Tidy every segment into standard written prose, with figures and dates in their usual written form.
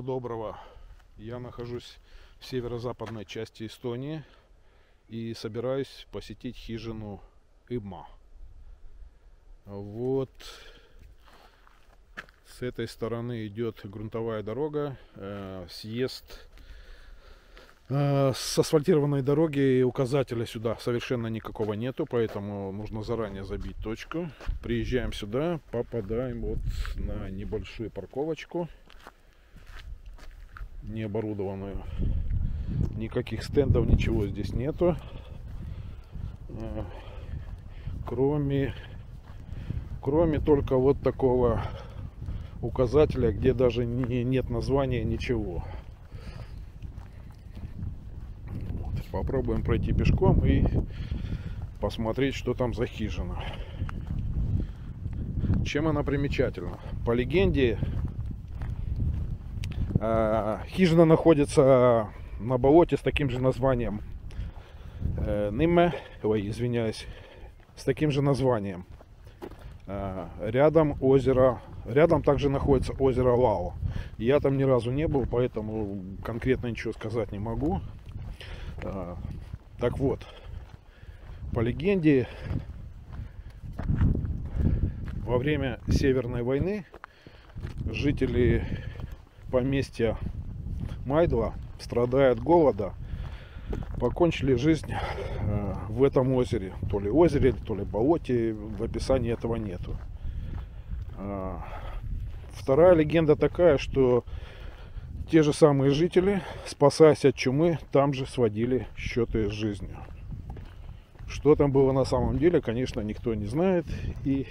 доброго. Я нахожусь в северо-западной части Эстонии и собираюсь посетить хижину Ибма. Вот с этой стороны идет грунтовая дорога, съезд с асфальтированной дороги, и указателя сюда совершенно никакого нету, поэтому нужно заранее забить точку. Приезжаем сюда, попадаем вот на небольшую парковочку, не оборудованную. Никаких стендов, ничего здесь нету, кроме только вот такого указателя, где даже нет названия, ничего. Вот. Попробуем пройти пешком и посмотреть, что там за хижина. Чем она примечательна? По легенде, хижина находится на болоте с таким же названием. Извиняюсь, с таким же названием. Рядом также находится озеро Лао. Я там ни разу не был, поэтому конкретно ничего сказать не могу. Так вот, по легенде, во время Северной войны жители поместья Майдла, страдая от голода, покончили жизнь в этом озере. То ли озере, то ли болоте, в описании этого нету. Вторая легенда такая, что те же самые жители, спасаясь от чумы, там же сводили счеты с жизнью. Что там было на самом деле, конечно, никто не знает. И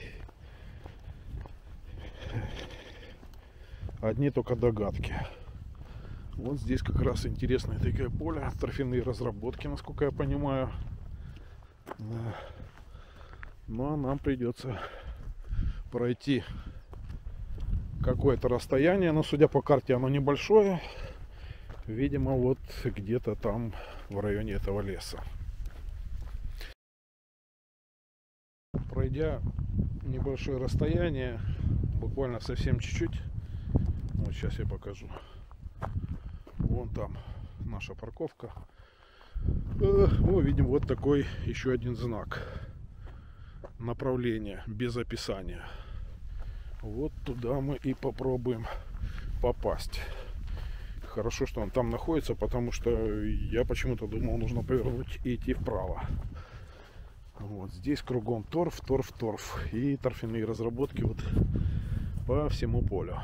одни только догадки. Вот здесь как раз интересное такое поле, торфяные разработки, насколько я понимаю. Да. Ну а нам придется пройти какое-то расстояние, но судя по карте оно небольшое. Видимо, вот где-то там в районе этого леса. Пройдя небольшое расстояние, буквально совсем чуть-чуть, вот сейчас я покажу. Вон там наша парковка. Мы видим вот такой еще один знак направления без описания. Вот туда мы и попробуем попасть. Хорошо, что он там находится, потому что я почему-то думал, нужно повернуть и идти вправо. Вот здесь кругом торф. И торфяные разработки вот по всему полю.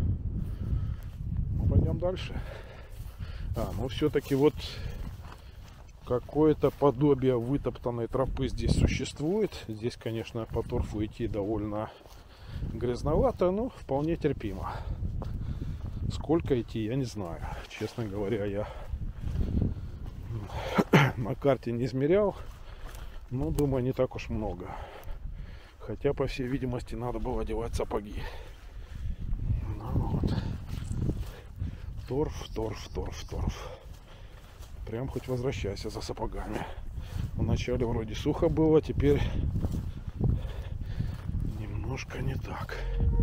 Ну, пойдем дальше. Но все-таки вот какое-то подобие вытоптанной тропы здесь существует. Здесь, конечно, по торфу идти довольно грязновато, но вполне терпимо. Сколько идти, я не знаю. Честно говоря, я на карте не измерял, но думаю, не так уж много. Хотя, по всей видимости, надо было одевать сапоги. Ну, вот. Торф. Прям хоть возвращайся за сапогами. Вначале вроде сухо было, теперь немножко не так.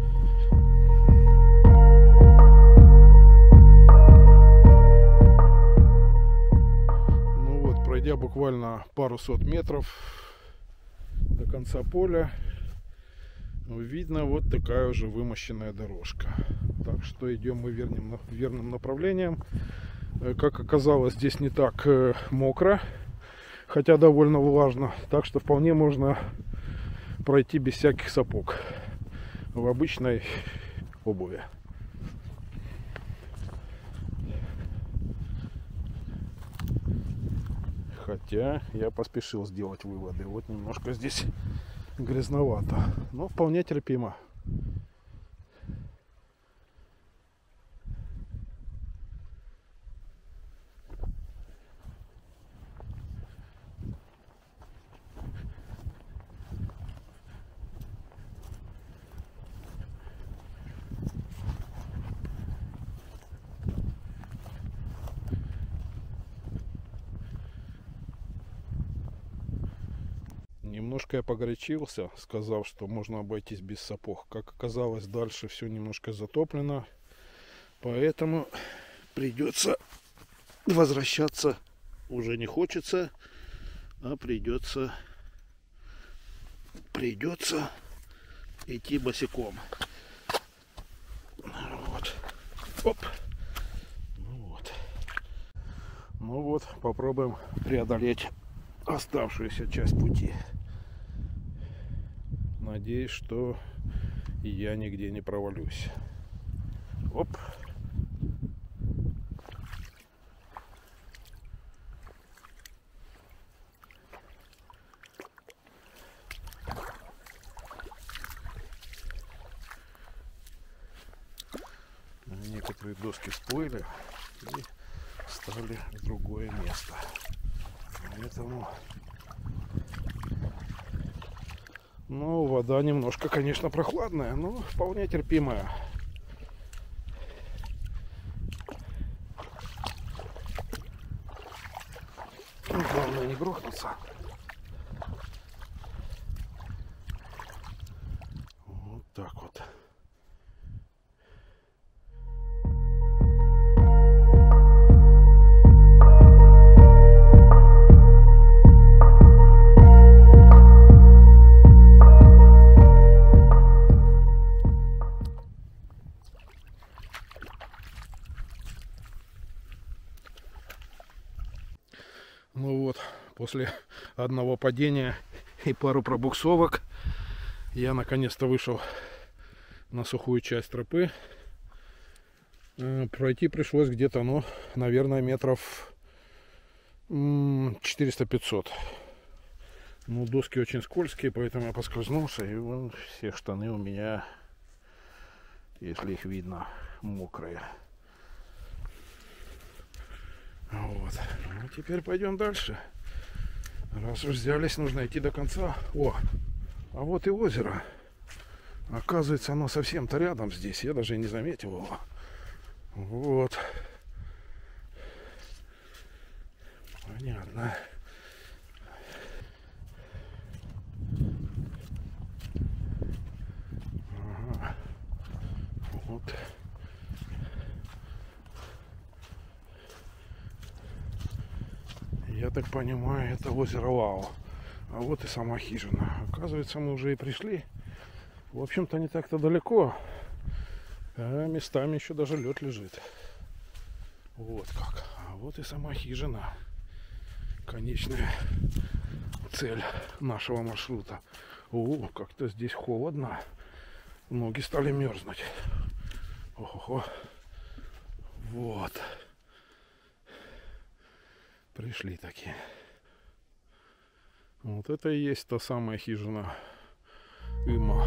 Ну вот, пройдя буквально пару сот метров до конца поля, видно вот такая уже вымощенная дорожка. Так что идем мы верным направлением. Как оказалось, здесь не так мокро, хотя довольно влажно. Так что вполне можно пройти без всяких сапог в обычной обуви. Хотя я поспешил сделать выводы. Вот немножко здесь грязновато, но вполне терпимо. Немножко я погорячился, сказав, что можно обойтись без сапог. Как оказалось, дальше все немножко затоплено. Поэтому придется возвращаться. Уже не хочется, а придется идти босиком. Вот. Оп. Ну вот, попробуем преодолеть оставшуюся часть пути. Надеюсь, что я нигде не провалюсь. Оп. Некоторые доски всплыли и стали в другое место. Поэтому, ну, вода немножко, конечно, прохладная, но вполне терпимая. Главное не грохнуться. Вот так вот. Ну вот, после одного падения и пару пробуксовок я наконец-то вышел на сухую часть тропы. Пройти пришлось где-то, ну, наверное, метров 400-500. Ну, доски очень скользкие, поэтому я поскользнулся, и вон все штаны у меня, если их видно, мокрые. Вот. Ну, теперь пойдем дальше. Раз уж взялись, нужно идти до конца. О, а вот и озеро. Оказывается, оно совсем-то рядом здесь. Я даже и не заметил его. Вот. Понятно. Ага. Вот. Я так понимаю, это озеро Лао. А вот и сама хижина. Оказывается, мы уже и пришли. В общем-то, не так-то далеко. А местами еще даже лед лежит. Вот как. А вот и сама хижина. Конечная цель нашего маршрута. О, как-то здесь холодно. Ноги стали мерзнуть. Ого. Вот. Пришли такие. Вот это и есть та самая хижина Има.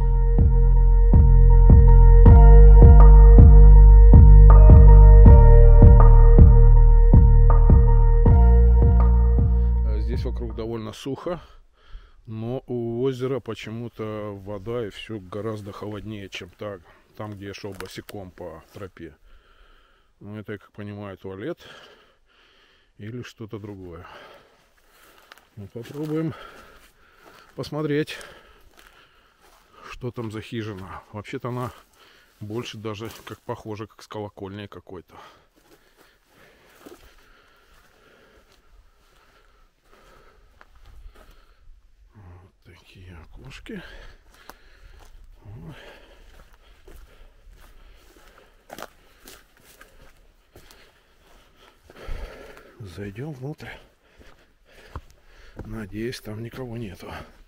Здесь вокруг довольно сухо, но у озера почему-то вода и все гораздо холоднее, чем там, где я шел босиком по тропе. Ну, это, я как понимаю, туалет или что-то другое. Ну, попробуем посмотреть, что там за хижина. Вообще-то она больше даже как похожа, как с колокольней какой-то. Вот такие окошки. Зайдем внутрь. Надеюсь, там никого нету.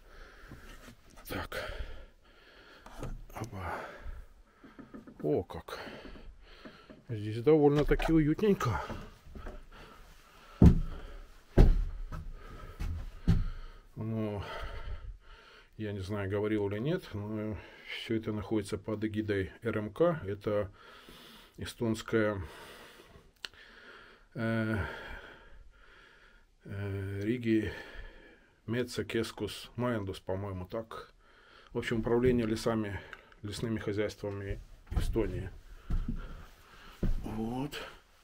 Так. Оба. О, как. Здесь довольно-таки уютненько. Ну, я не знаю, говорил или нет, но все это находится под эгидой РМК. Это эстонская Риги Мецакескус Майндус, по-моему, так. В общем, управление лесными хозяйствами Эстонии. Вот.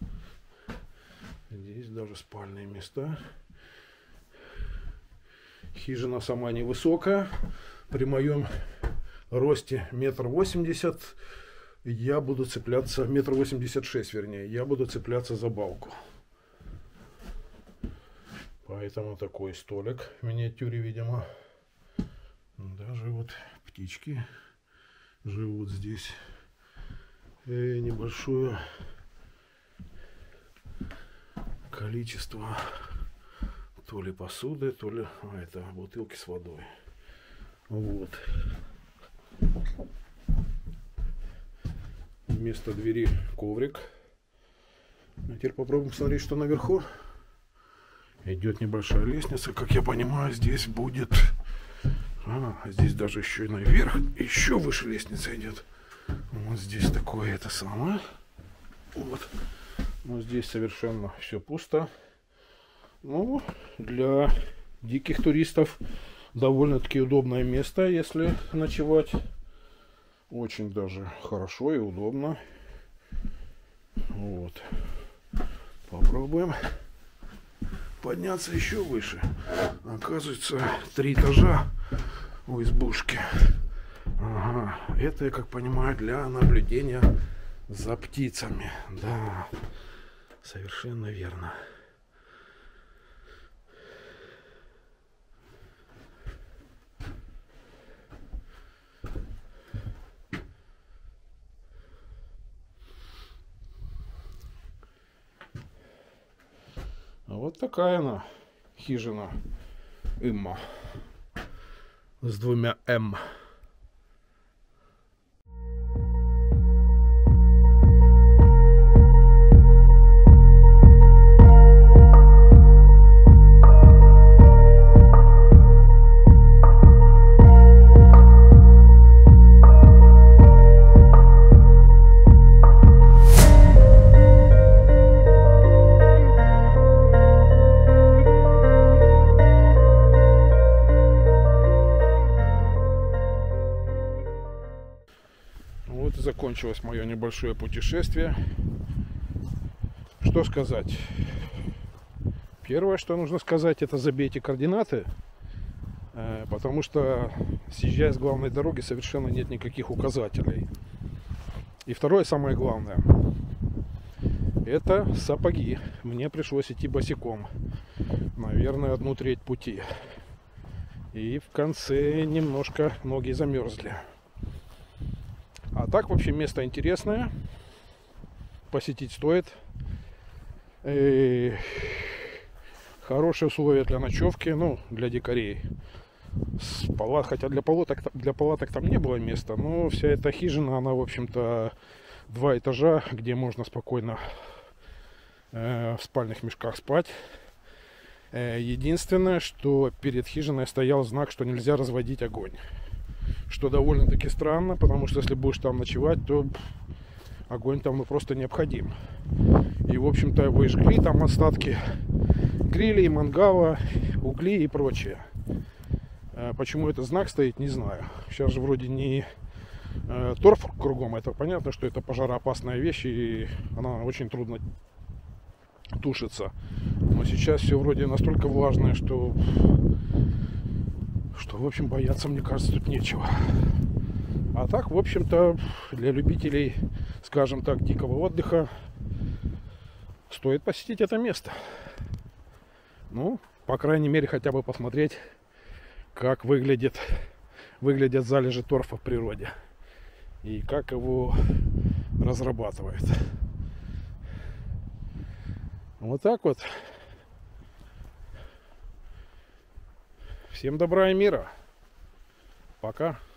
Здесь даже спальные места. Хижина сама невысокая. При моем росте 1,80 м я буду цепляться, 1,86 м, вернее, я буду цепляться за балку. Поэтому такой столик в миниатюре, видимо. Даже вот птички живут здесь. И небольшое количество то ли посуды, то ли это бутылки с водой. Вот. Вместо двери коврик. А теперь попробуем посмотреть, что наверху. Идет небольшая лестница, как я понимаю, здесь будет. Здесь даже еще и наверх, еще выше лестница идет. Вот здесь такое это самое. Вот. Но здесь совершенно все пусто. Ну, для диких туристов довольно-таки удобное место, если ночевать. Очень даже хорошо и удобно. Вот. Попробуем подняться еще выше. Оказывается, 3 этажа у избушки. Ага. Это, я как понимаю, для наблюдения за птицами. Да, совершенно верно. Вот такая она, хижина Имма с 2 М. Вот и закончилось мое небольшое путешествие. Что сказать? Первое, что нужно сказать, это забейте координаты, потому что, съезжая с главной дороги, совершенно нет никаких указателей. И второе, самое главное, это сапоги. Мне пришлось идти босиком, наверное, 1/3 пути. И в конце немножко ноги замерзли. А так вообще место интересное, посетить стоит. И хорошие условия для ночевки, ну, для дикарей. Хотя для палаток там не было места, но вся эта хижина, она, в общем-то, 2 этажа, где можно спокойно в спальных мешках спать. Единственное, что перед хижиной стоял знак, что нельзя разводить огонь. Что довольно-таки странно, потому что если будешь там ночевать, то огонь там просто необходим. И, в общем-то, его и жгли, там остатки грилей, мангала, угли и прочее. Почему этот знак стоит, не знаю. Сейчас же вроде не торф кругом, это понятно, что это пожароопасная вещь, и она очень трудно тушится. Но сейчас все вроде настолько влажное, что в общем, бояться, мне кажется, тут нечего. А так, в общем-то, для любителей, скажем так, дикого отдыха стоит посетить это место. Ну, по крайней мере, хотя бы посмотреть, как выглядят залежи торфа в природе и как его разрабатывают. Вот так вот. Всем добра и мира. Пока.